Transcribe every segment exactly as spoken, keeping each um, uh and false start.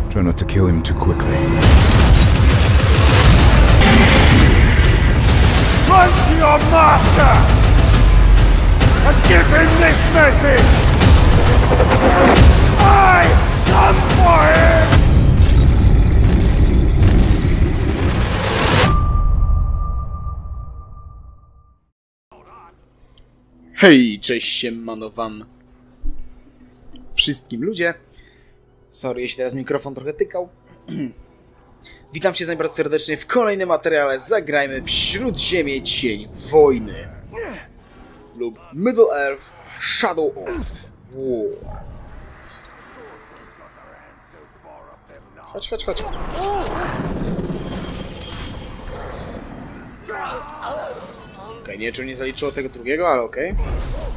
Try not to kill him too quickly. Run to your master and give him this message! I come for him! Hej, cześć, siemano wam wszystkim ludzie. Sorry, jeśli teraz mikrofon trochę tykał. Witam cię bardzo serdecznie w kolejnym materiale. Zagrajmy w Śródziemie Cień Wojny lub Middle Earth Shadow of War. Chodź, chodź, chodź. Okej, nie wiem, czy nie zaliczyło tego drugiego, ale okej. Okay.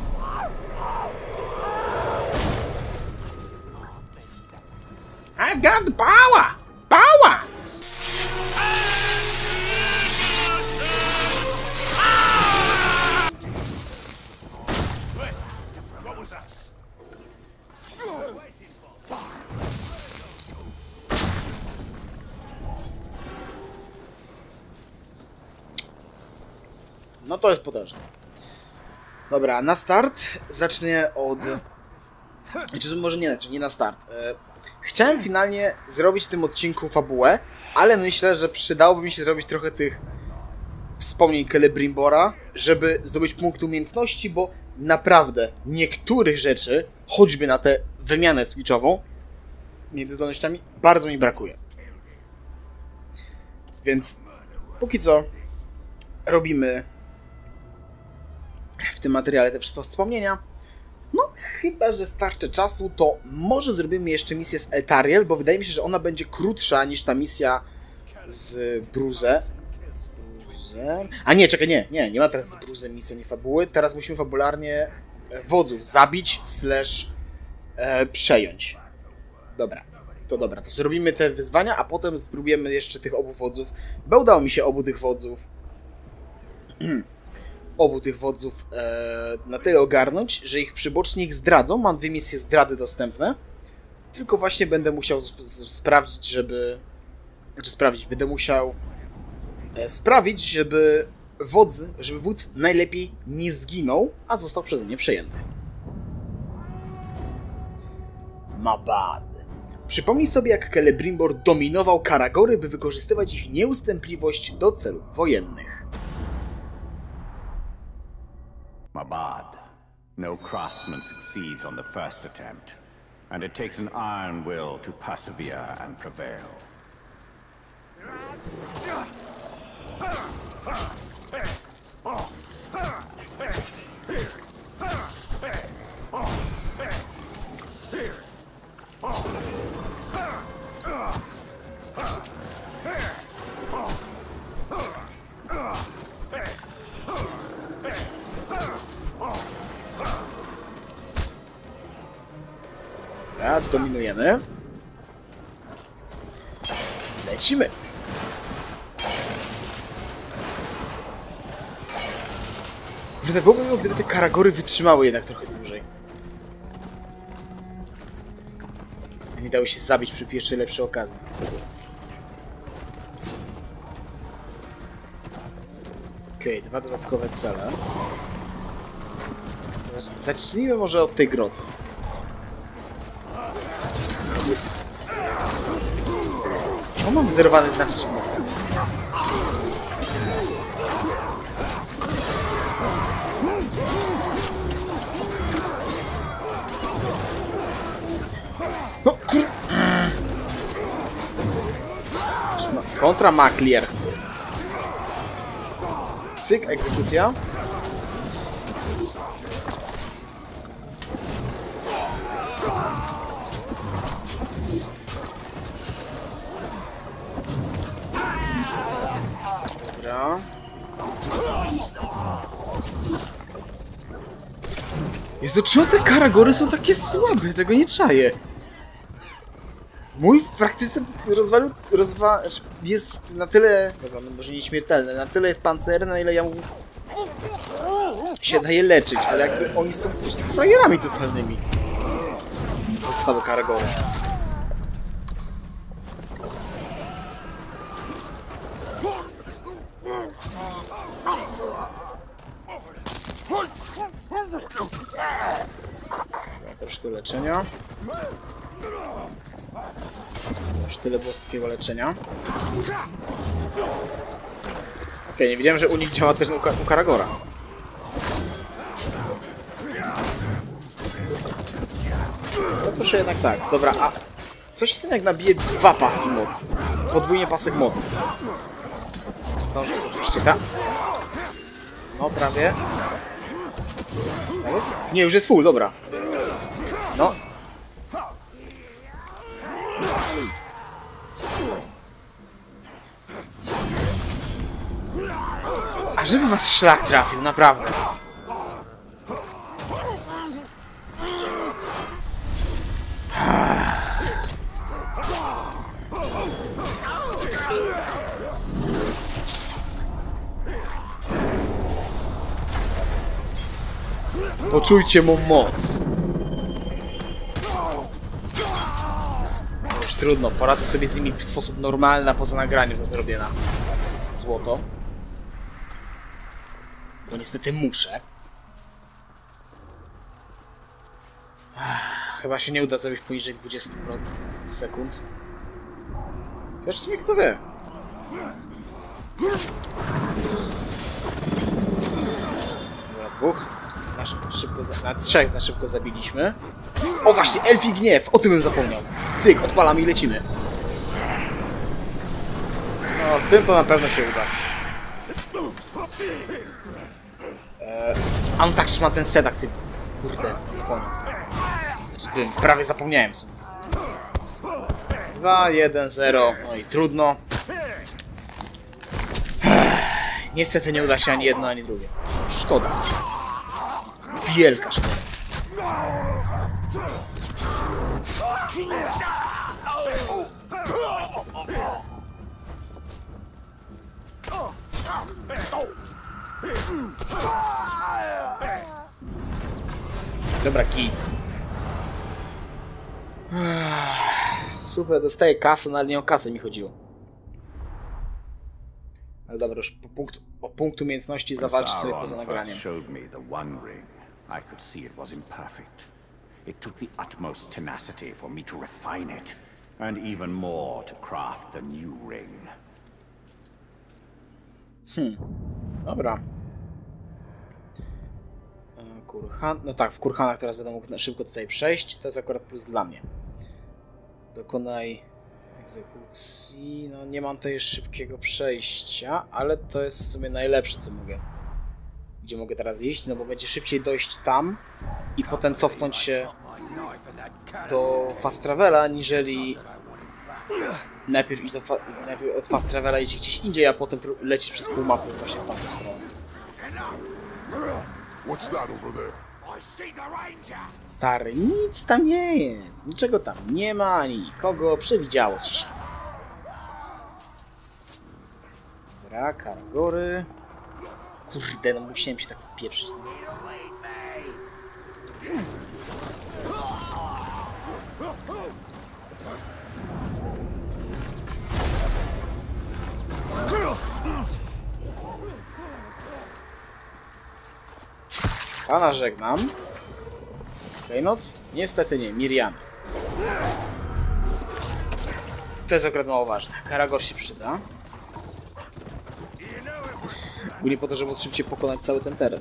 I've got the power! Power! No to jest potężne. Dobra, na start zacznę od... Znaczy, może nie, znaczy nie na start. Chciałem finalnie zrobić w tym odcinku fabułę, ale myślę, że przydałoby mi się zrobić trochę tych wspomnień Celebrimbora, żeby zdobyć punkt umiejętności, bo naprawdę niektórych rzeczy, choćby na tę wymianę switchową między zdolnościami, bardzo mi brakuje. Więc póki co robimy w tym materiale te wspomnienia. No, chyba że starczy czasu, to może zrobimy jeszcze misję z Eltariel, bo wydaje mi się, że ona będzie krótsza niż ta misja z Bruze. Z Bruze? A nie, czekaj, nie, nie, nie ma teraz z Bruze misji, nie fabuły. Teraz musimy fabularnie wodzów zabić, slash e, przejąć. Dobra, to dobra, to zrobimy te wyzwania, a potem spróbujemy jeszcze tych obu wodzów, bo udało mi się obu tych wodzów obu tych wodzów e, na tyle ogarnąć, że ich przyboczni ich zdradzą. Mam dwie misje zdrady dostępne. Tylko właśnie będę musiał sprawdzić, żeby... Znaczy sprawdzić, będę musiał e, sprawić, żeby wodz, żeby wódz najlepiej nie zginął, a został przeze mnie przejęty. Mabad. Przypomnij sobie, jak Celebrimbor dominował Karagory, by wykorzystywać ich nieustępliwość do celów wojennych. Mabad. No craftsman succeeds on the first attempt, and it takes an iron will to persevere and prevail. Dominujemy. Lecimy. Kurde, byłoby miło, gdyby te Karagory wytrzymały jednak trochę dłużej. Nie dało się zabić przy pierwszej lepszej okazji. Okej, okay, dwa dodatkowe cele. Zacznijmy może od tej groty. O, mam wyzerowany znak mocy. No, kur... Kontra Maklier. Cyk, egzekucja. Dobra. Jezu, czemu te Karagory są takie słabe? Tego nie czaję. Mój w praktyce rozwalił, rozwa... jest na tyle, dobra, no może nieśmiertelny, na tyle jest pancerny, na ile ja mu się daje leczyć, ale jakby oni są frajerami totalnymi. Pozostałe Karagory. leczenia. Już tyle było z takiego leczenia. Okej, okay, nie wiedziałem, że unik działa też u, u Karagora. No proszę jednak tak. Dobra, a co się stanie, jak nabije dwa paski mocy? Podwójnie pasek mocy. Zdążę sobie oczywiście, tak? No, prawie. Nie, już jest full, dobra. No. A żeby was szlak trafił, naprawdę. Poczujcie mu moc. Już trudno, poradzę sobie z nimi w sposób normalny, a poza nagraniem to zrobię na złoto. Bo niestety muszę. Chyba się nie uda zrobić poniżej dwudziestu sekund. Wiesz, w sumie kto wie. Dobra, dwóch. Na szybko za... Na trzech na szybko zabiliśmy. O właśnie, elfi gniew! O tym bym zapomniał. Cyk, odpalamy i lecimy. No, z tym to na pewno się uda. Eee, a no tak, że ma ten set aktywny. Kurde, zapomniałem. Znaczy, bym, prawie zapomniałem sobie. dwa, jeden, zero. No i trudno. Ech, niestety nie uda się ani jedno, ani drugie. Szkoda. Wielka szkoda. Dobra, kij. Super, dostaję kasę, no ale nie o kasę mi chodziło. Ale dobra, już po punktu, o punkt umiejętności zawalczę sobie poza nagraniem. I could see it was imperfect. It took the utmost tenacity for me to refine it, and even more to craft the new ring. Hmm, dobra. Kurhan, no tak, w Kurhanach teraz będę mógł szybko tutaj przejść, to jest akurat plus dla mnie. Dokonaj egzekucji, no nie mam tutaj szybkiego przejścia, ale to jest w sumie najlepsze, co mogę. Gdzie mogę teraz iść, no bo będzie szybciej dojść tam i potem cofnąć się do Fast Travela, niżeli najpierw iść do fa najpierw od Fast Travela iść gdzieś indziej, a potem lecieć przez pół mapy właśnie w tamtą stronę. Stary, nic tam nie jest, niczego tam nie ma, ani nikogo, przewidziało ci się. Dobra, Karagory. Kurde, no musiałem się tak wpieprzyć. Pana żegnam. Klejnot? Niestety nie, Miriam. To jest akurat mało ważne. Karagor się przyda. Głównie po to, żeby szybciej pokonać cały ten teren.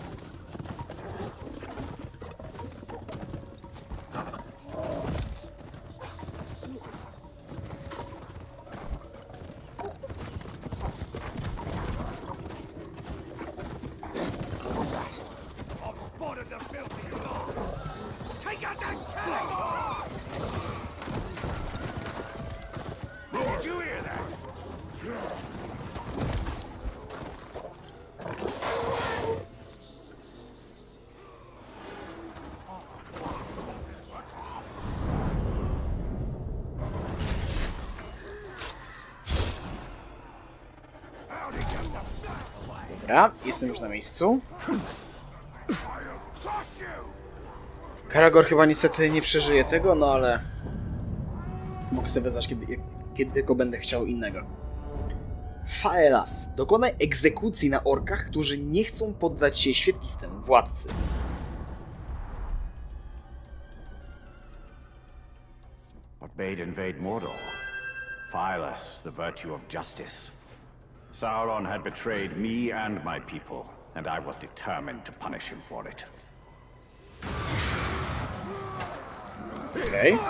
Dobra, jestem już na miejscu. Karagor chyba niestety nie przeżyje tego, no ale mogę sobie wezwać, kiedy, kiedy tylko będę chciał innego. Faelas. Dokonaj egzekucji na orkach, którzy nie chcą poddać się świetlistemu władcy. bade invade Mordor. Fireless, the virtue of justice. Sauron had betrayed me and my people, and I was determined to punish him for it. Okej.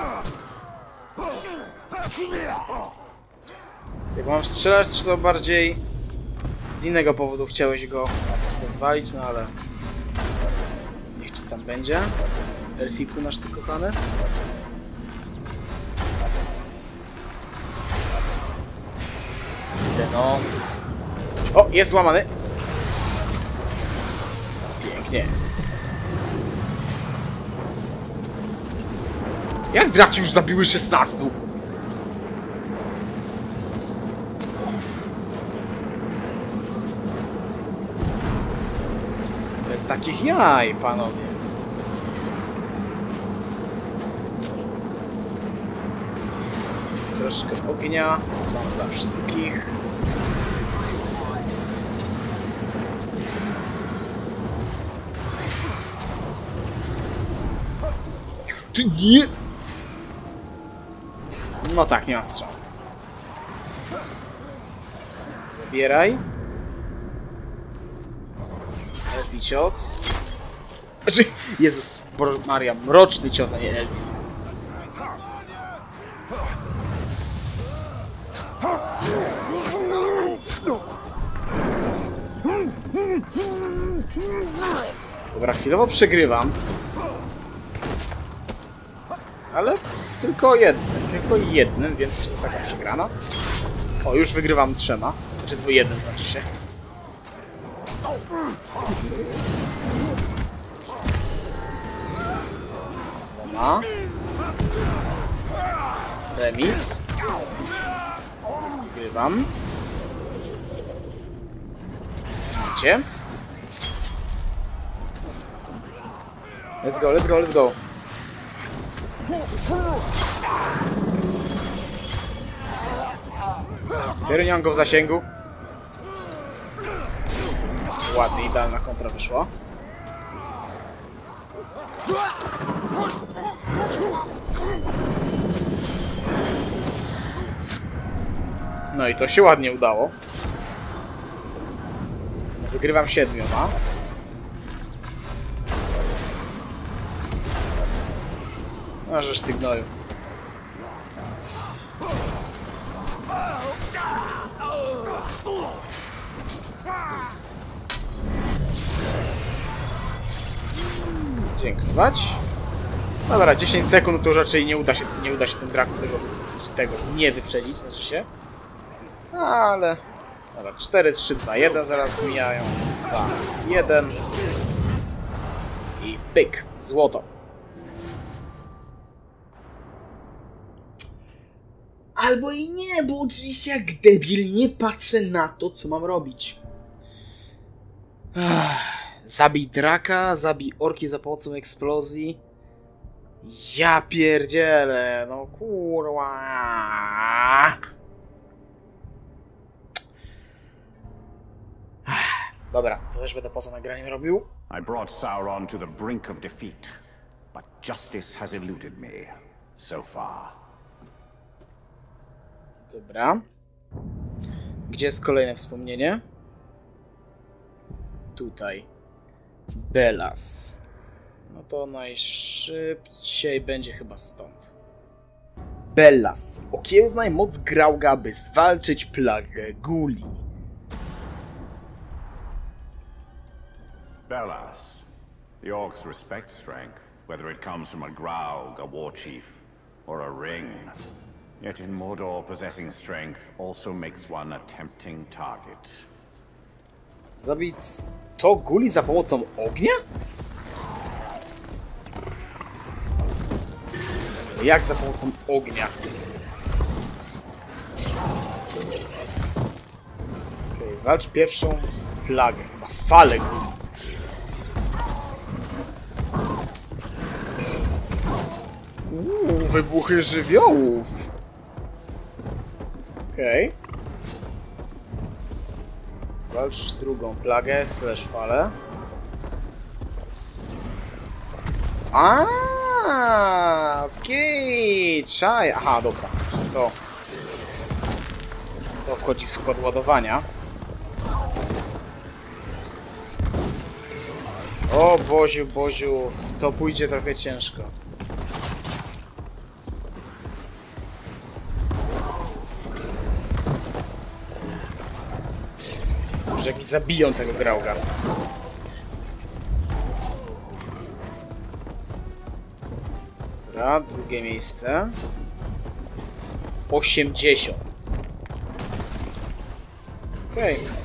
Jak mam strzelać, to bardziej z innego powodu chciałeś go pozwalić, no ale niech ci tam będzie. Elfiku nasz ty kochany. No. O, jest złamany. Pięknie. Jak draki już zabiły szesnastu? Bez takich jaj, panowie. Troszkę ognia. Mam dla wszystkich. Ty nie! No tak, nie ma strzału. Zabieraj. Elfi cios. Znaczy, Jezus Maria, mroczny cios, a nie elfi. Dobra, chwilowo przegrywam. Ale tylko jednym, tylko jednym, więc czy to taka przegrana? O, już wygrywam trzema. Znaczy dwujednym znaczy się. Dwoma. Remis. Wygrywam. Widzicie? Let's go, let's go, let's go. Serio nie mam go w zasięgu? Ładnie, idealna kontra wyszła. No i to się ładnie udało. Wygrywam siedmioma. No, żeż ty gnoju. Dziękować. Dobra, dziesięć sekund to raczej nie uda się, nie uda się tym draku tego, tego nie wyprzedzić, znaczy się. Ale... Dobra, cztery, trzy, dwa, jeden zaraz mijają. dwa, jeden. I pyk, złoto. Albo i nie, bo oczywiście jak debil nie patrzę na to, co mam robić. Ach, zabij draka, zabij orki za pomocą eksplozji. Ja pierdzielę, no kurwa. Dobra, to też będę poza nagraniem robił. I brought Sauron to the brink of defeat, but justice has eluded me so far. Dobra. Gdzie jest kolejne wspomnienie? Tutaj. Belas. No to najszybciej będzie chyba stąd. Belas. Okiełznaj moc Grauga, by zwalczyć plagę Guli. Belas. The orcs respect strength, whether it comes from a Graug, a war chief, or a ring. Yet in Mordor, possessing strength also makes one a tempting target. Zabić to Guli za pomocą ognia? Jak za pomocą ognia? Okej, okay, walcz pierwszą plagę, chyba falę Guli. Uuu, wybuchy żywiołów. Okej. Okay. Zwalcz drugą plagę, slash falę. A, A, okej, okay. Czaj. Aha, dobra. To, to wchodzi w skład ładowania. O Boziu, Boziu, to pójdzie trochę ciężko. Może jak mi zabiją tego Grauga. Dobra, drugie miejsce. osiemdziesiąt. Okej. Okay.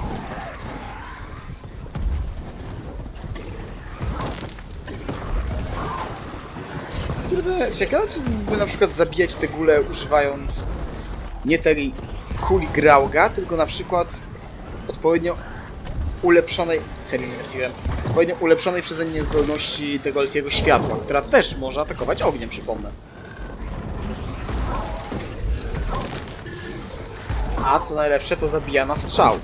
Kurde, ciekawe, czy mógłby na przykład zabijać te gule używając nie tej kuli Grauga, tylko na przykład odpowiednio ulepszonej... Serio nie trafiłem. Odpowiednio ulepszonej przeze mnie zdolności tego elfiego światła, która też może atakować ogniem, przypomnę. A co najlepsze, to zabija na strzał.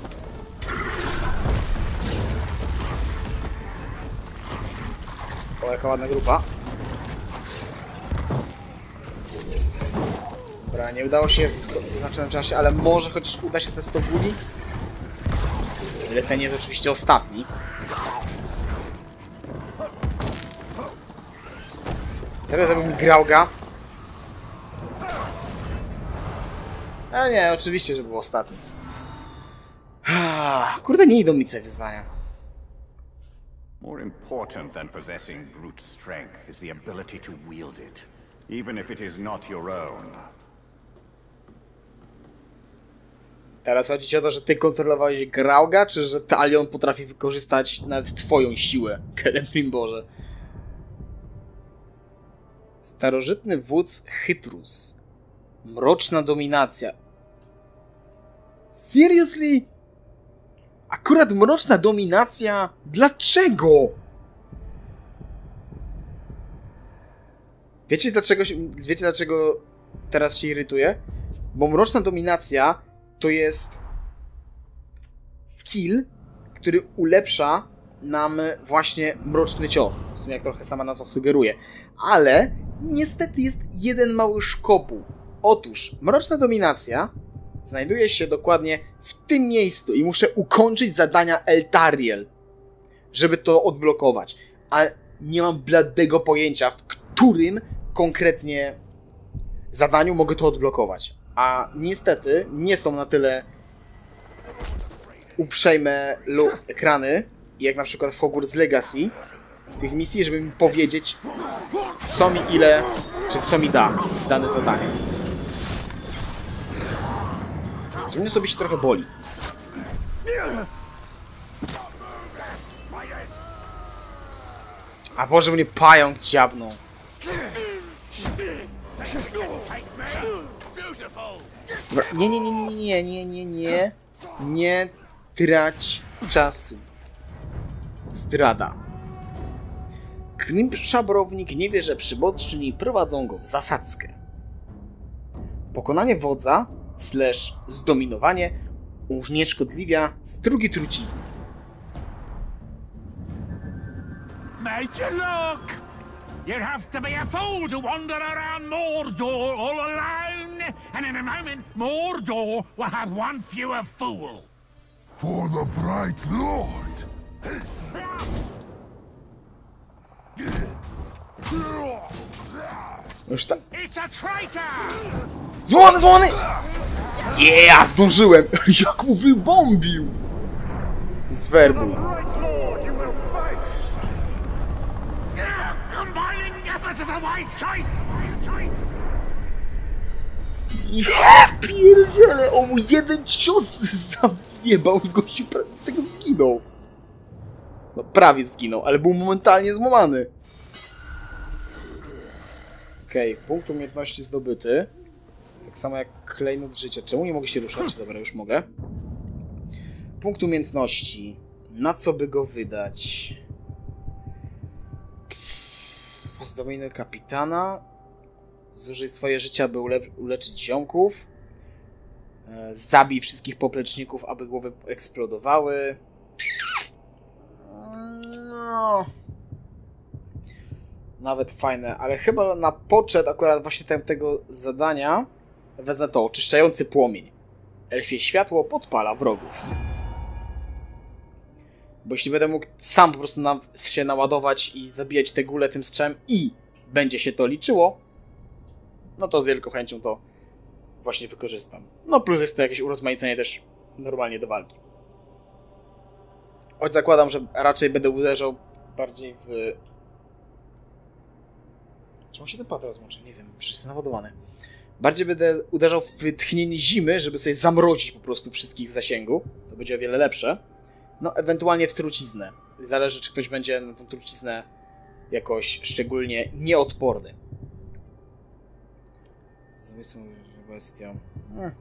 O, jaka ładna grupa. Dobra, nie udało się w wyznaczonym czasie, ale może chociaż uda się testowuli. Ale ten jest oczywiście ostatni. Serio zabił mi Grauga? A nie, oczywiście, że był ostatni. Kurde, nie idą mi te wyzwania. More important than possessing brute strength is the ability to wield it, even if it is not your own. Teraz chodzi ci o to, że ty kontrolowałeś Grauga, czy że Talion potrafi wykorzystać nawet twoją siłę? Kelemprim Boże. Starożytny wódz Chytrus. Mroczna dominacja. Seriously? Akurat mroczna dominacja? Dlaczego? Wiecie dlaczego, wiecie dlaczego teraz się irytuję? Bo mroczna dominacja to jest skill, który ulepsza nam właśnie mroczny cios. W sumie jak trochę sama nazwa sugeruje. Ale niestety jest jeden mały szkopuł. Otóż mroczna dominacja znajduje się dokładnie w tym miejscu i muszę ukończyć zadania Eltariel, żeby to odblokować. Ale nie mam bladego pojęcia, w którym konkretnie zadaniu mogę to odblokować. A niestety nie są na tyle uprzejme ekrany, jak na przykład w Hogwarts Legacy, tych misji, żeby mi powiedzieć, co mi ile, czy co mi da dane zadanie. Z mnie sobie się trochę boli. A Boże, mnie pająk ciabnął. Nie, nie, nie, nie, nie, nie, nie, nie. Nie trać czasu. Zdrada. Krimp Szabrownik nie wie, że przybodźczyni prowadzą go w zasadzkę. Pokonanie wodza slash zdominowanie unieszkodliwia strugi trucizny. Major Look! You'd have to be a fool to wander around Mordor all alone, and in a moment Mordor will have one fewer fool. For the Bright Lord! Już tam. It's a traitor! Złamany, złamany! Yeah, zdążyłem! Jak mu wybombił! Z werbu. Combining efforts is a wise choice! choice. Ja pierdzielę! On mu jeden cios zajebał i gościu prawie tego zginął. No prawie zginął, ale był momentalnie złamany. Okej, okay, punkt umiejętności zdobyty. Tak samo jak klejnot życia. Czemu nie mogę się ruszać? Dobra, już mogę. Punkt umiejętności. Na co by go wydać? Zdominuj kapitana. Zużyj swoje życie, aby ule uleczyć ziomków. Zabij wszystkich popleczników, aby głowy eksplodowały. No... Nawet fajne, ale chyba na poczet akurat właśnie te, tego zadania wezmę to, oczyszczający płomień. Elfie światło podpala wrogów. Bo jeśli będę mógł sam po prostu na, się naładować i zabijać te góle tym strzałem i będzie się to liczyło, no to z wielką chęcią to właśnie wykorzystam. No plus jest to jakieś urozmaicenie też normalnie do walki. Choć zakładam, że raczej będę uderzał bardziej w... Czemu się ten pad rozłączy? Nie wiem, przecież jest naładowany. Bardziej będę uderzał w wytchnienie zimy, żeby sobie zamrozić po prostu wszystkich w zasięgu. To będzie o wiele lepsze. No, ewentualnie w truciznę. Zależy, czy ktoś będzie na tą truciznę jakoś szczególnie nieodporny. Zmysł bestią. Hmm.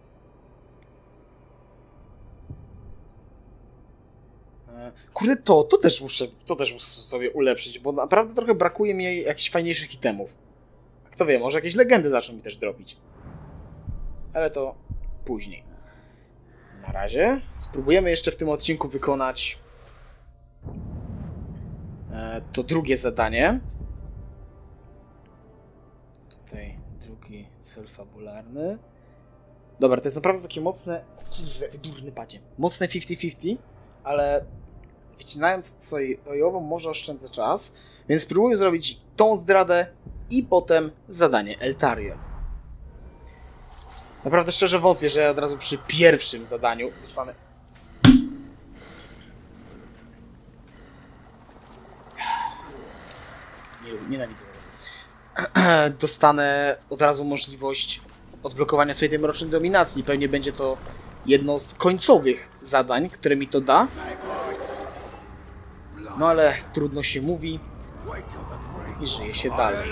Kurde, to, to też muszę, to też muszę sobie ulepszyć, bo naprawdę trochę brakuje mi jakichś fajniejszych itemów. Kto wie, może jakieś legendy zaczną mi też drobić. Ale to później. Na razie spróbujemy jeszcze w tym odcinku wykonać e, to drugie zadanie. Tutaj drugi cel fabularny. Dobra, to jest naprawdę takie mocne... Ty durny padzie. Mocne pięćdziesiąt pięćdziesiąt, ale wycinając sojową może oszczędzę czas, więc spróbuję zrobić tą zdradę i potem zadanie Eltariel. Naprawdę szczerze wątpię, że ja od razu przy pierwszym zadaniu dostanę... Nie, nienawidzę tego. Dostanę od razu możliwość odblokowania swojej tej mrocznej dominacji. Pewnie będzie to jedno z końcowych zadań, które mi to da. No ale trudno się mówi i żyje się dalej.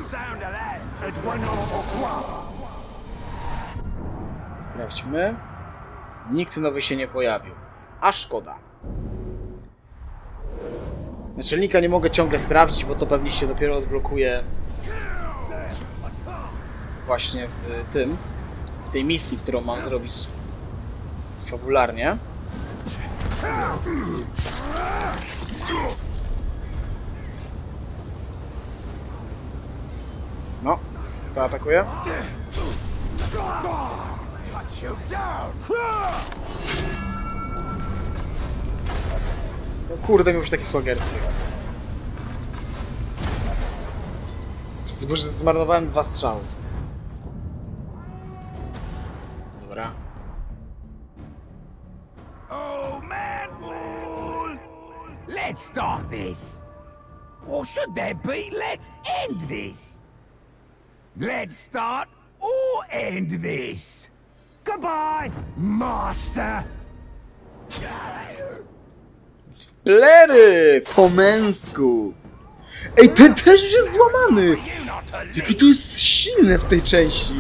Sprawdźmy. Nikt nowy się nie pojawił. A szkoda. Naczelnika nie mogę ciągle sprawdzić, bo to pewnie się dopiero odblokuje właśnie w tym, w tej misji, którą mam zrobić fabularnie. No, to atakuje. No kurde, miał już taki słagerski. Bo zmarnowałem dwa strzały. Dobra. Oh, man, fool! Let's start this. Or should there be, let's end this. Let's start or end this. Goodbye, master. Plery! Po męsku! Ej, ten też już jest złamany! Jakie to jest silne w tej części!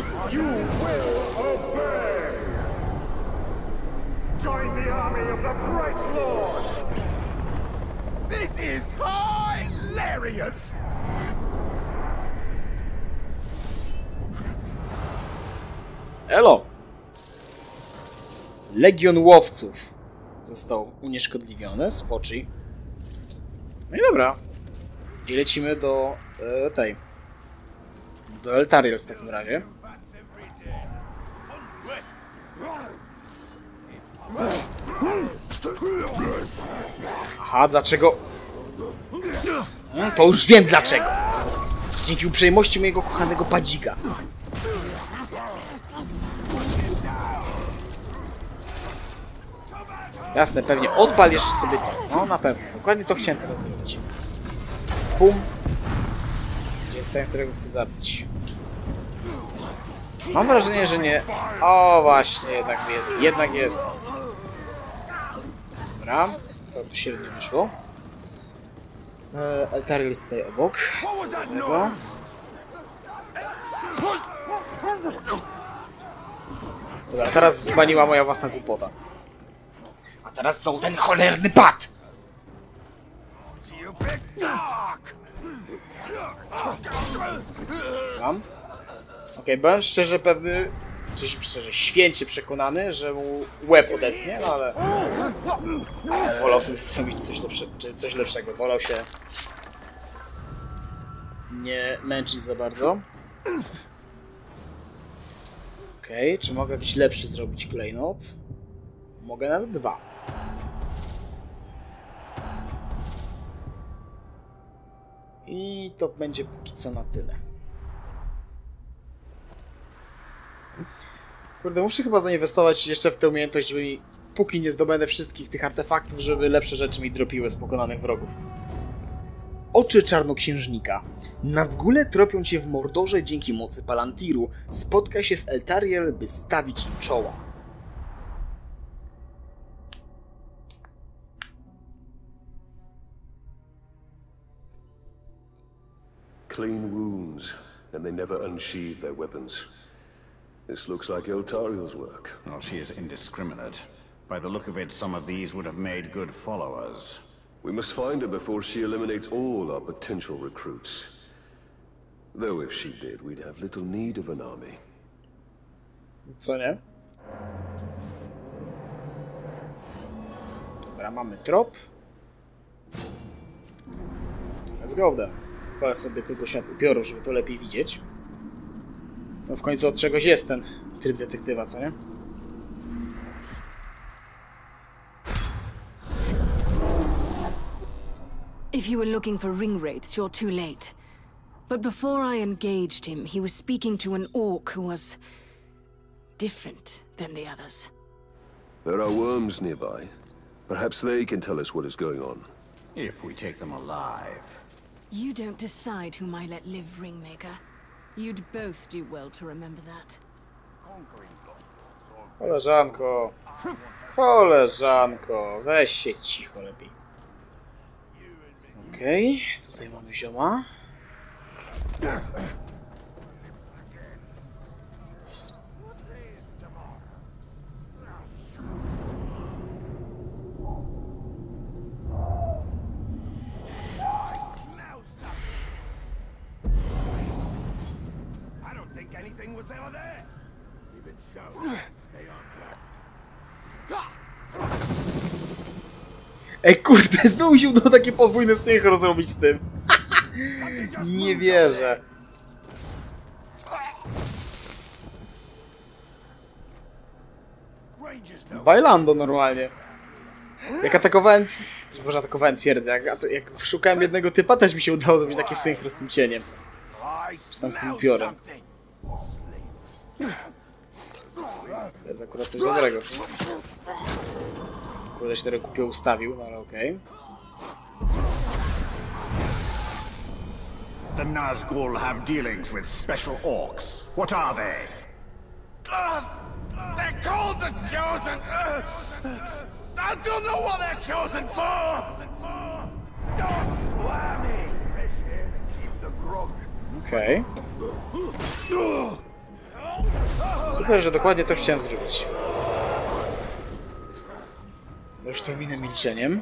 This is hilarious! Elo! Legion łowców został unieszkodliwiony, spoczy. No i dobra. I lecimy do e, tej. Do Eltariel w takim razie. Aha, dlaczego? Hmm, to już wiem dlaczego. Dzięki uprzejmości mojego kochanego padzika. Jasne, pewnie. Odpal jeszcze sobie to. No, na pewno. Dokładnie to chciałem teraz zrobić. Bum. Gdzie jest ten, którego chcę zabić? Mam wrażenie, że nie... O, właśnie, jednak, jednak jest. Dobra. To tu średnio wyszło. Eltariel jest tutaj obok. Tego. Dobra, teraz zbaniła moja własna głupota. A teraz znowu ten cholerny pad! Mam? Okej, okay, byłem szczerze pewny, czy szczerze święcie przekonany, że mu łeb odetnie, no ale wolał sobie zrobić coś, lepsze, czy coś lepszego. Wolał się nie męczyć za bardzo. Okej, okay, czy mogę jakiś lepszy zrobić klejnot? Mogę nawet dwa. I to będzie póki co na tyle. Kurde, muszę chyba zainwestować jeszcze w tę umiejętność, żeby mi, póki nie zdobędę wszystkich tych artefaktów, żeby lepsze rzeczy mi dropiły z pokonanych wrogów. Oczy Czarnoksiężnika. Nazgule tropią cię w Mordorze dzięki mocy Palantiru. Spotkaj się z Eltariel, by stawić im czoła. Clean wounds, and they never unsheathe their weapons. This looks like Eltariel's work. Well, she is indiscriminate. By the look of it, some of these would have made good followers. We must find her before she eliminates all our potential recruits. Though if she did, we'd have little need of an army. Co nie? Dobra, mamy trop. Let's go then. Pora sobie tylko świat upioru, żeby to lepiej widzieć. No w końcu od czegoś jest ten tryb detektywa, co nie? If you were looking for ring wraiths, you're too late. But before I engaged him, he was speaking to an orc who was different than the others. There are worms nearby. Perhaps they can tell us what is going on. If we take them alive. You don't decide whom I let live, Ringmaker. You'd both do well to remember that. Koleżanko. Koleżanko. Weź się cicho lepiej. Okej, okay, tutaj mamy zioma. Ej, kurde, znowu się udało takie podwójne synchro zrobić z tym. Nie wierzę. Bailando normalnie. Jak atakowałem... Może atakowałem twierdzę. Jak, jak szukałem jednego typa, też mi się udało zrobić takie synchro z tym cieniem. Czy tam z tym upiorem. To jest akurat coś dobrego. Kurde, się teraz głupio ustawił, ale okej. The Nazgul have dealings with special orcs. What are they? Uh, they're called the Chosen. Uh, I don't know what they're chosen for. Okej. Super, że dokładnie to chciałem zrobić. Już to minę milczeniem.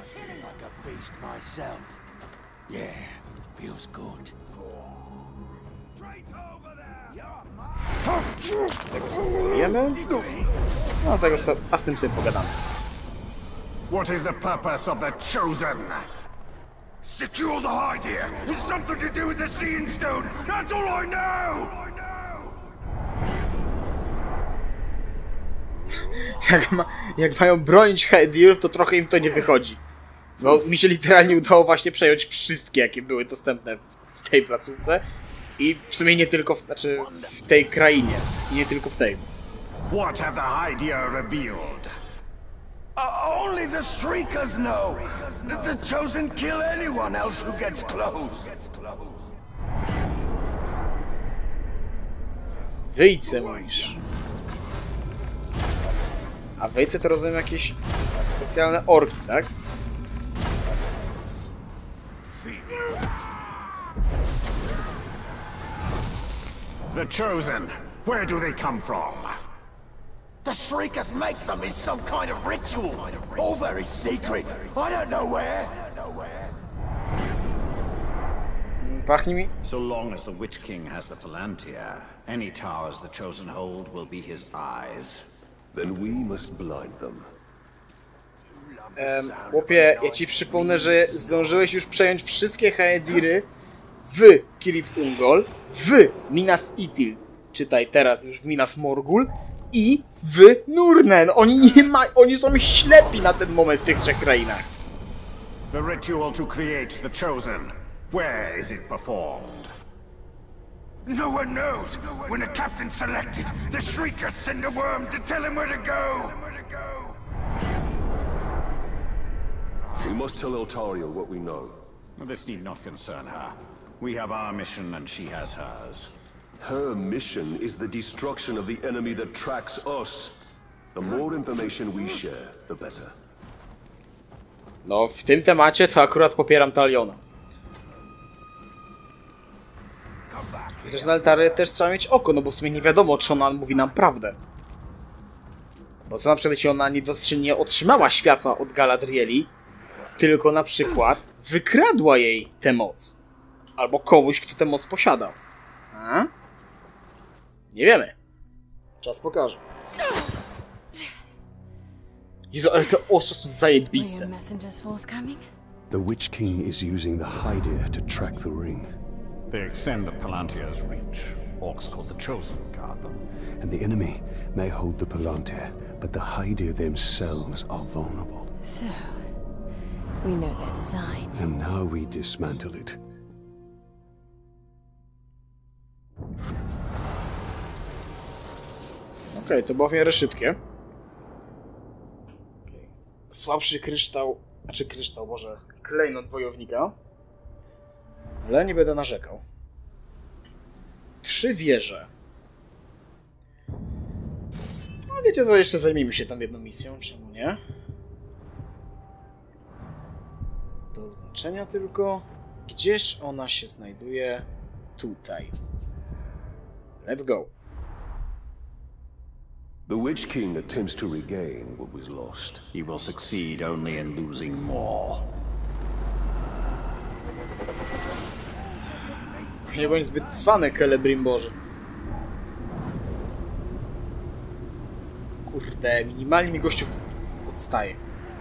Z tego sobie zdejmiemy. No, z tego so, a z tym sobie pogadamy. What is the purpose of the Chosen? Secure the hide here. It's something to do with the Seeing Stone. That's all I know. Jak, ma, jak mają bronić Haedirów, to trochę im to nie wychodzi. Bo mi się literalnie udało właśnie przejąć wszystkie, jakie były dostępne w tej placówce. I w sumie nie tylko w, znaczy w tej krainie. I nie tylko w tej. What have the Haedir revealed? Uh, only the Shriekers know. The, the Chosen kill anyone else who gets close. Wyjce mówisz. A wyjce to rozumiem jakieś specjalne orki, tak? The Chosen, where do they come from? The Shriekers make them in some kind of ritual. All very secret. I don't know where. Pachnie mi... So long as the Witch King has the Palantir, any towers the Chosen hold will be his eyes. Then we must blind them. Um, chłopie, ja ci przypomnę, że zdążyłeś już przejąć wszystkie Haediry w Kirith Ungol, w Minas Ithil, czytaj teraz już w Minas Morgul i w Nurnen. Oni nie ma, oni są ślepi na ten moment w tych trzech krainach. The ritual to create the Chosen. Where is it performed? No one knows. When the captain selected, the Shriekers send a worm to tell him where to go. We must tell Eltariel what we know. This need not concern her. We have our mission and she has hers. Her mission is the destruction of the enemy that tracks us. The more information we share, the better. No, w tym temacie to akurat popieram Taliona. Chociaż na Eltariel też trzeba mieć oko, no bo w sumie nie wiadomo, czy ona mówi nam prawdę. Bo co na przykład, jeśli ona nie, nie otrzymała światła od Galadrieli, tylko na przykład wykradła jej tę moc. Albo kogoś, kto tę moc posiadał. A? Nie wiemy. Czas pokaże. Jezu, ale te ostrze są zajebiste. The Witch King is using the Hydir to track the ring. They extend the Palantir's reach. Orcs called the Chosen guard them. And the enemy may hold the Palantir, but the Hydir themselves are vulnerable. So, we know their design. And now we dismantle it. Okej, okay, to było w miarę szybkie. Okay. Słabszy kryształ, znaczy kryształ, Boże, klejnot wojownika. Ale nie będę narzekał. Trzy wieże. No wiecie co, jeszcze zajmijmy się tam jedną misją, czemu nie? Do oznaczenia tylko. Gdzież ona się znajduje? Tutaj. Let's go. The Witch King attempts to regain what was lost. He will succeed only in losing more. Nie bądź zbyt cwany, Celebrimborze. Kurde, minimalnie mi gościu odstaje.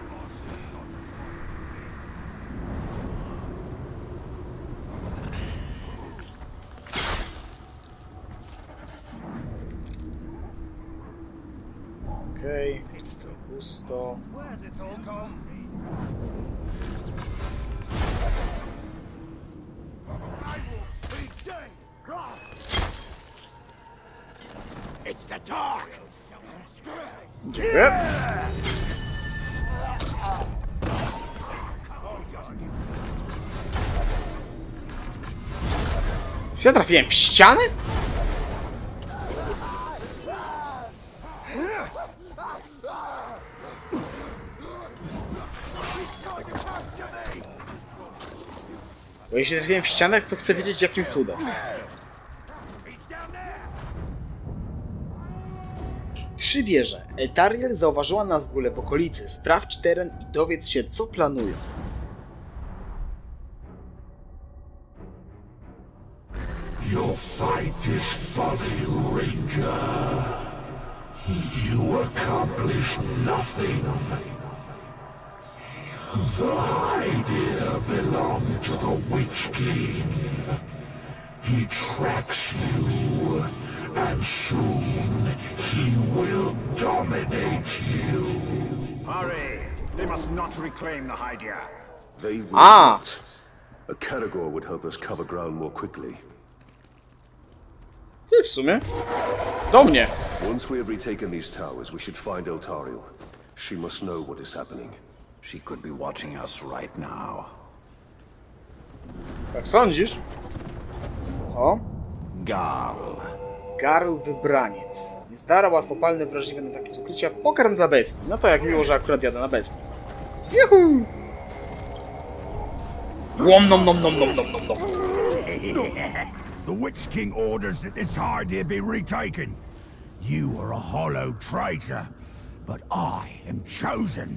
Okej, okay, to pusto. It's the talk. Yep. Ja trafiłem w ścianę? Bo jeśli trafiłem w ścianę, to chcę wiedzieć jakim cudem. Trzy wieże. Eltariel zauważyła nas w ogóle w okolicy. Sprawdź teren i dowiedz się, co planują. Your fight is folly, Ranger. You accomplish nothing. The Hydir belong to the Witch King. He tracks you, and soon he will dominate you. Hurry! They must not reclaim the Hydir. They will Ah. not. A Caragor would help us cover ground more quickly. Ty w sumie. Do mnie. Once we have retaken these towers, we should find Eltariel. She must know what is happening. She could be watching us right now. Tak sądzisz? O. Garl. Garl Wybraniec. Niezdara, łatwopalny, wrażliwy na takie ukrycia. Pokarm dla bestii. No to jak miło, że akurat jadę na bestii. Juhu! Łom nom nom nom nom nom nom nom. The Witch King orders that this Hydir be retaken. You are a hollow traitor, but I am chosen.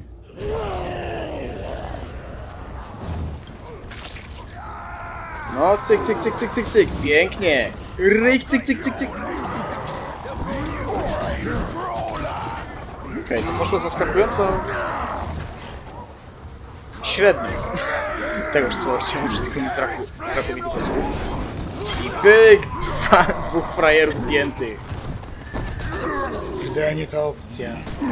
No, cyk, cyk, cyk, cyk, cyk, cyk. Pięknie. Ryk, cyk, cyk, cyk, cyk. Okej, okay, to poszło zaskakująco średnio. Tego już słowa chciałem użyć, tylko mi brakło, brakło mi tylko słów. I pyk! Dwa, dwóch frajerów zdjętych. Kurde, nie ta opcja.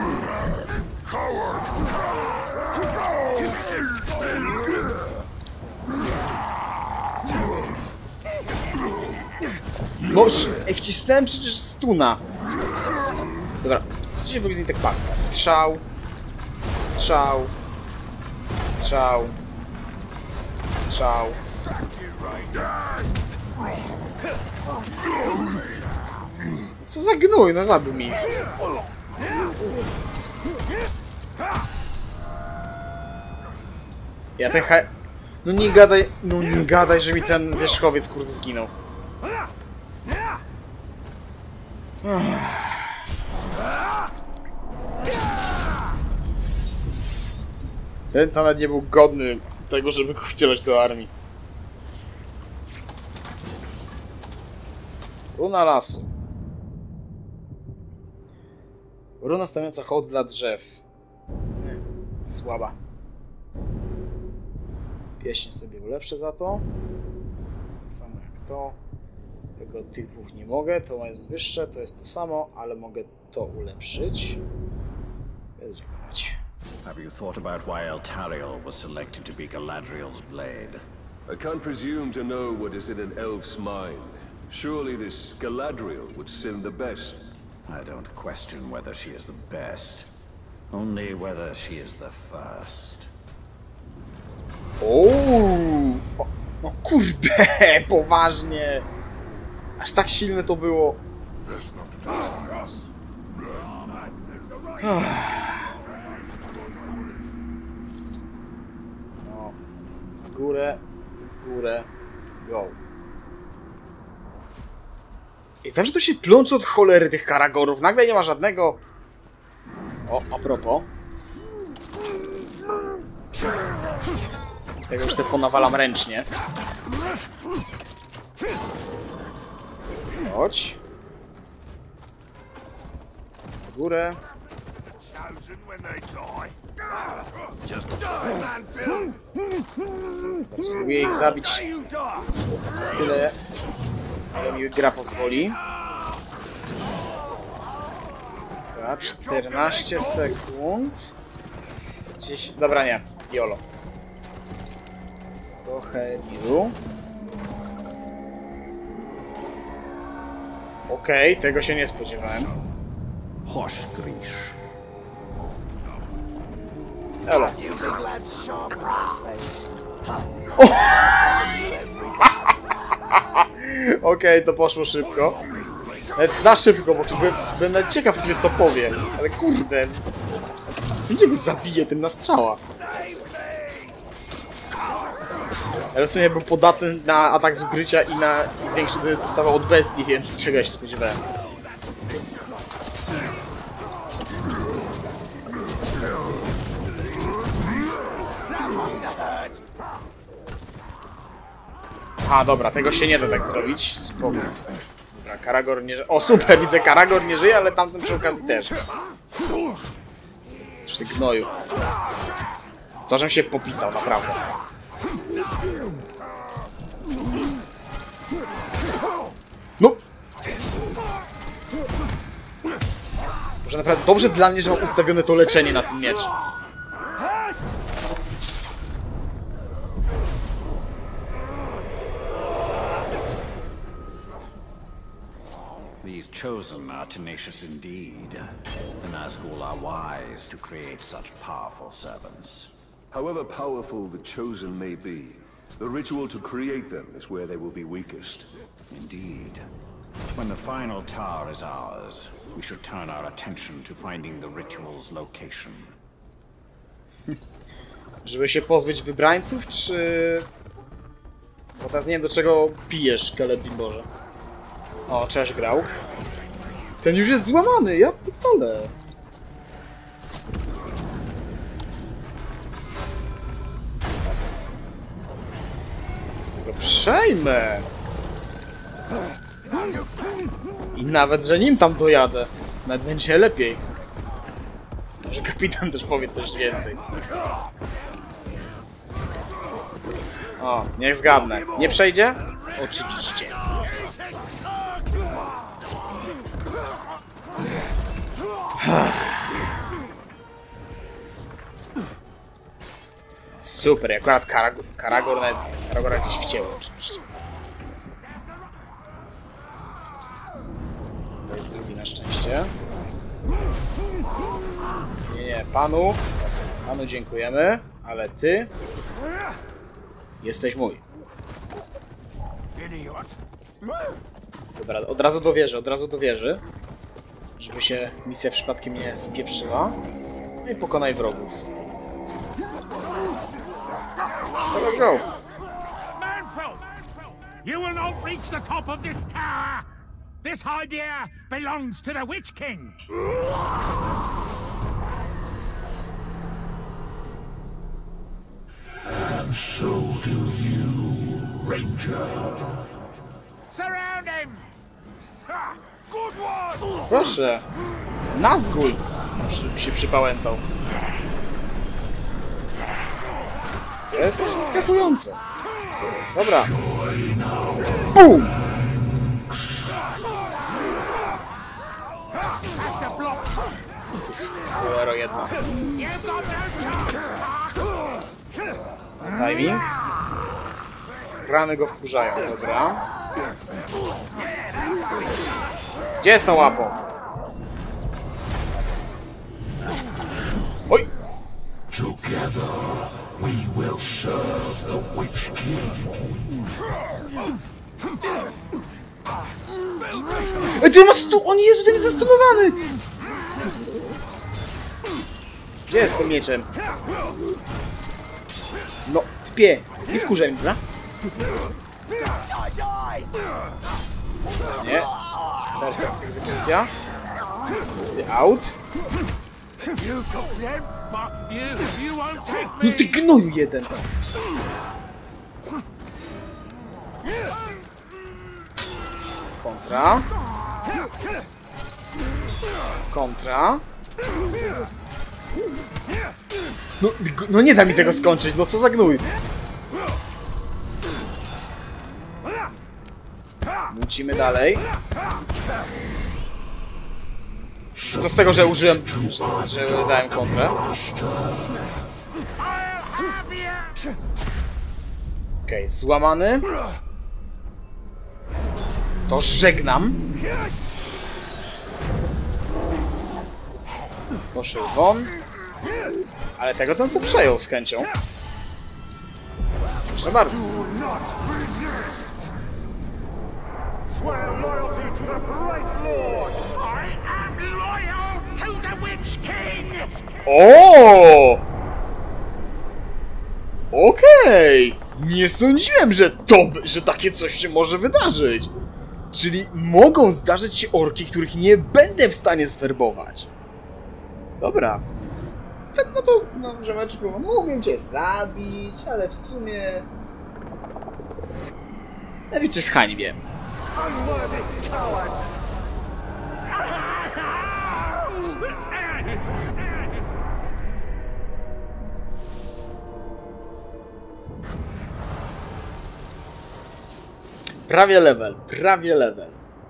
No, ej, wcisnąłem przecież stuna. Dobra, co się w ogóle z nim tak pali? Strzał. Strzał. Strzał. Strzał. Co za gnój, no zabił mi. Ja ten ha... No nie gadaj, no nie gadaj, że mi ten wierzchowiec kurde zginął. Ten nawet nie był godny tego, żeby go wcielać do armii. Runa lasu. Runa stawiająca hołd dla drzew. Nie, słaba. Pieśń sobie ulepszę za to. Tak samo jak to. Tego od tych dwóch nie mogę. To jest wyższe, to jest to samo, ale mogę to ulepszyć. Bez dziękować. Have you thought about why Eltariel was selected to be Galadriel's blade? I can't presume to know what is in an elf's mind. Surely this Galadriel would send the best. I don't question whether she is the best. Only whether she is the first. Ooo! No kurde, poważnie! Aż tak silne to było. No. W górę, w górę, go. I zawsze to się plączy od cholery tych karagorów. Nagle nie ma żadnego... O, a propos. Tego już sobie ponawalam ręcznie. Chodź. W górę. Spróbuję ich zabić tyle, ale mi gra pozwoli. Dobra, czternaście sekund. Gdzieś... Dobra, nie. Jolo. Do Heliu. Okej, okay, tego się nie spodziewałem. Hoshgrish. Elo. Okej, okay, to poszło szybko. Nawet za szybko, bo byłem, byłem nawet ciekaw sobie co powie. Ale kurde. Sędzia go zabije tym na strzała. Ale w sumie był podatny na atak z ukrycia i na większy dostawał od bestii, więc czego ja się spodziewałem. A dobra, tego się nie da tak zrobić. Spoko. Dobra, Karagor nie żyje. O super, widzę, Karagor nie żyje, ale tamten przy okazji też. Ty gnoju. To, żem się popisał, naprawdę. No! Może naprawdę dobrze dla mnie, że mam ustawione to leczenie na ten miecz. These chosen are tenacious indeed. The Nazgul are wise to create such powerful servants. However powerful the chosen may be, the ritual to create them is where they will be weakest. Indeed. When the final tower is ours, we should turn our attention to finding the ritual's location. Żeby się pozbyć wybrańców, czy... Bo teraz nie wiem, do czego pijesz, Celebrimborze. O, cześć, Grauk. Ten już jest złamany, ja pitole. Go przejmę. I nawet, że nim tam dojadę, nawet będzie lepiej. Może kapitan też powie coś więcej. O, niech zgadnę. Nie przejdzie? Oczywiście. Super, akurat Karagor, Karagor, Karagor jakiś wcięło oczywiście. To jest drugi na szczęście. Nie, nie, panu. Panu dziękujemy, ale ty jesteś mój. Dobra, od razu do wieży, od razu do wieży. Żeby się misja przypadkiem nie spieprzyła. No i pokonaj wrogów. Let's go. Manfred! You will not reach the top of this tower! This idea belongs to the Witch King! And so do you, Ranger. Surround him! Good one! Proszę. Nazgul! Żeby się przypałętał. To jest też zaskakujące. Dobra. Bum! Cholero jedna. Timing. Rany go wkurzają, dobra. Gdzie jest tą łapą? Oj! Together we will serve the Witch King. Ej, ty masz stu... O nie, Jezu, ten jest zastunowany! Gdzie jest tym mieczem? No, tpie. Nie wkurzaj mnie, dobra? Nie. Teraz tak, egzekucja. Ty out. No ty gnoju jeden. Kontra. Kontra. No, no nie da mi tego skończyć, no co za gnój. Lecimy dalej. Co z tego, że użyłem, że, że dałem kontrę? Okej, okay, złamany. To żegnam. Poszedł won. Ale tego ten co przejął z chęcią. Proszę bardzo. O! Okej! Okay. Nie sądziłem, że to, że takie coś się może wydarzyć. Czyli mogą zdarzyć się orki, których nie będę w stanie zwerbować. Dobra. No to, no, rzemeczku, mógłbym cię zabić, ale w sumie... Nawet cię zhańbię. Prawie level, prawie level.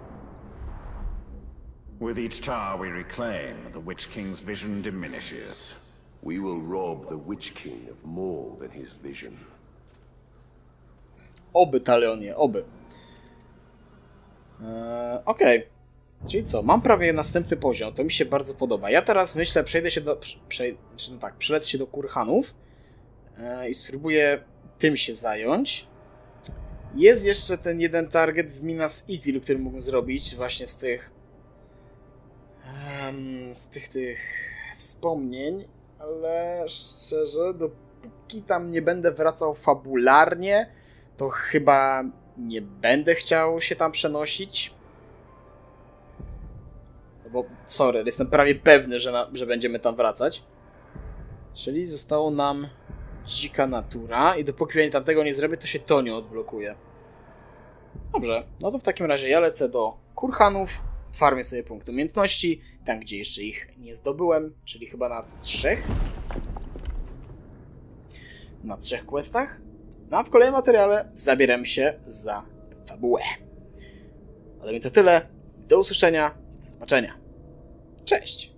With each tower we reclaim, the Witch King's vision diminishes. We will rob the Witch King of more than his vision. Oby, Talionie, oby. Eee, Okej. Okay. Czyli co, mam prawie następny poziom, to mi się bardzo podoba. Ja teraz myślę, przejdę się do... Prze, no tak, przelecę się do Kurhanów eee, i spróbuję tym się zająć. Jest jeszcze ten jeden target w Minas Ithil, który mógłbym zrobić właśnie z tych... Um, z tych tych wspomnień, ale szczerze, dopóki tam nie będę wracał fabularnie, to chyba nie będę chciał się tam przenosić. Bo, sorry, jestem prawie pewny, że, na, że będziemy tam wracać. Czyli zostało nam dzika natura i dopóki ja tamtego nie zrobię, to się to nie odblokuje. Dobrze, no to w takim razie ja lecę do Kurhanów, farmię sobie punkt umiejętności, tam gdzie jeszcze ich nie zdobyłem, czyli chyba na trzech. Na trzech questach. No a w kolejnym materiale zabieramy się za fabułę. Ode mnie to tyle. Do usłyszenia. Do zobaczenia. Cześć.